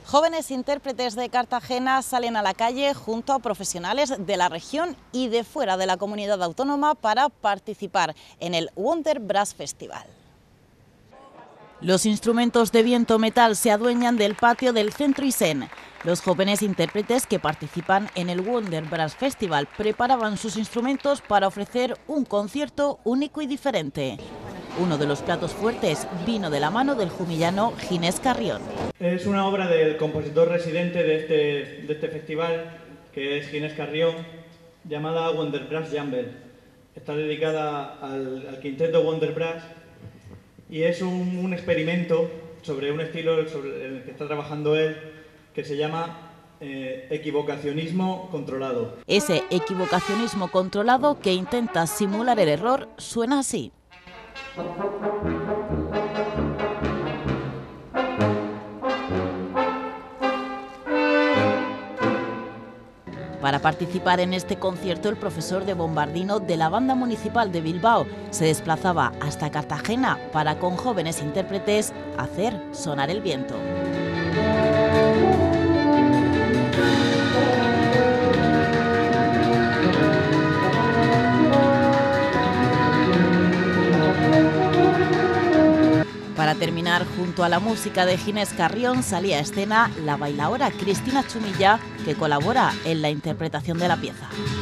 Jóvenes intérpretes de Cartagena salen a la calle junto a profesionales de la región y de fuera de la comunidad autónoma para participar en el Wonder Brass Festival. Los instrumentos de viento metal se adueñan del patio del Centro Isen. Los jóvenes intérpretes que participan en el Wonder Brass Festival preparaban sus instrumentos para ofrecer un concierto único y diferente. Uno de los platos fuertes vino de la mano del jumillano Ginés Carrión. Es una obra del compositor residente de este festival, que es Ginés Carrión, llamada Wonder Brass Jamble. Está dedicada al quinteto Wonder Brass y es un experimento sobre un estilo en el que está trabajando él, que se llama equivocacionismo controlado. Ese equivocacionismo controlado que intenta simular el error suena así. Para participar en este concierto, el profesor de bombardino de la Banda Municipal de Bilbao se desplazaba hasta Cartagena para, con jóvenes intérpretes, hacer sonar el viento. Para terminar, junto a la música de Ginés Carrión, salía a escena la bailaora Cristina Chumilla, que colabora en la interpretación de la pieza.